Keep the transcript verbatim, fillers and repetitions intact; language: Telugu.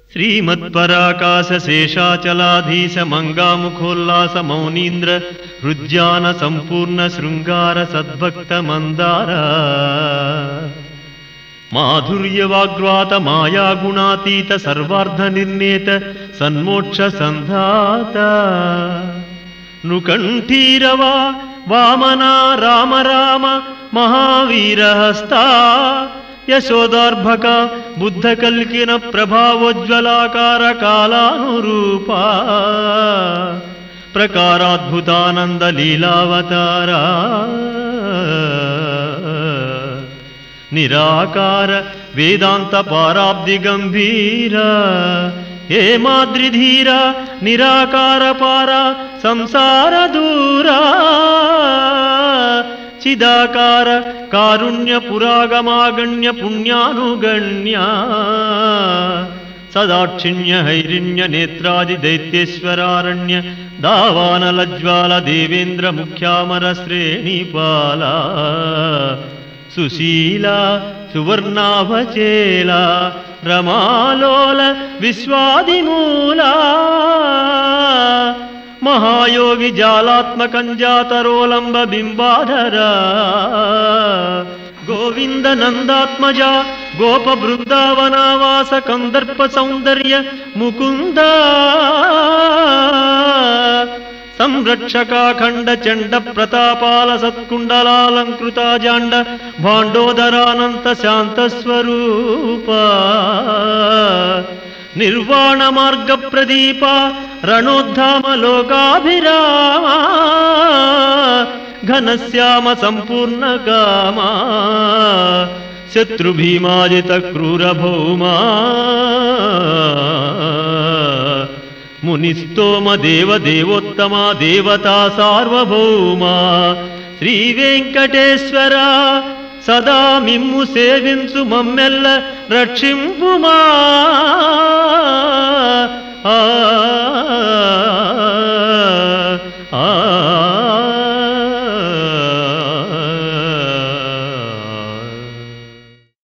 శ్రీమత్పరాకాశ శేషాచలాధీశ మంగాముఖోల్లాస మౌనీంద్ర హృజ్యాన సంపూర్ణ శృంగార సద్భక్త మందార మాధుర్య వాగ్వాత మాయాగుణాతీత సర్వార్థ నిర్ణేత సన్మోక్ష సంధాత నృకంఠీరవ వామన రామ రామ మహావీరహస్తా యశోదార్భక బుద్ధ కల్కిన ప్రభావోజ్వలాకార కాలానురూపా ప్రకారాద్భుతానంద లీలావతారా నిరాకార వేదాంత పారాబ్ది గంభీర హేమాద్రిధీర నిరాకార పార సంసార దూరా చిదాకార కారుణ్య పురాగమాగణ్య పుణ్యానుగణ్య సదాక్షిణ్య హైరిణ్య నేత్రాది దైత్యేశ్వరారణ్య దావానలజ్వాల దేవేంద్ర ముఖ్యామర శ్రేణిపాల సుశీల సువర్ణాభచేల రమాలోల విశ్వాదిమూల మహాయోగి జాలాత్మకంజాతరోలంబ బింబాధరా గోవింద నందాత్మజ గోప బృందావనావాస కందర్ప సౌందర్య ముకుంద సంరక్షకాఖండ చండ ప్రతాపాల సత్కుండలాలంకృత జాండ భాండోదరానంత శాంతస్వరూప నిర్వాణ మార్గ ప్రదీప రణోద్ధామ లోకాభిరామ ఘనశ్యామ సంపూర్ణ కామ శత్రుభీమాజిత క్రూర భౌమా మునిస్తోమ దేవ దేవోత్తమ దేవతా సార్వభౌమ శ్రీ వెంకటేశ్వర సదా మిమ్ము సేవించు మమ్మెల్ల రక్షింపుమా ఆ ఆ